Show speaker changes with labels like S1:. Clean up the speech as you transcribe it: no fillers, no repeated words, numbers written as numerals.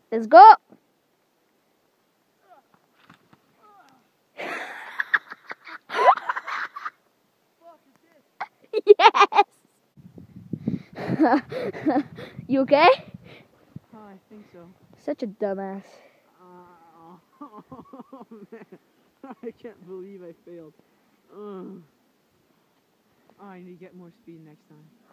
S1: Let's go. Yes. You okay?
S2: Oh, I think so.
S1: Such a dumbass.
S2: Oh, man. I can't believe I failed. Oh, I need to get more speed next time.